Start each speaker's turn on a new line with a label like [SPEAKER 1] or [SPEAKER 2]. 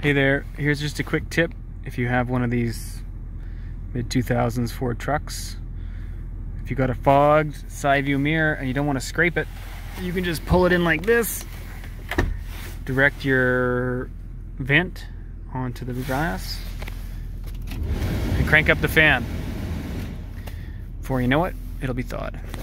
[SPEAKER 1] Hey there, here's just a quick tip. If you have one of these mid-2000s Ford trucks, if you got a fogged side view mirror and you don't want to scrape it, you can just pull it in like this, direct your vent onto the glass, and crank up the fan. Before you know it, it'll be thawed.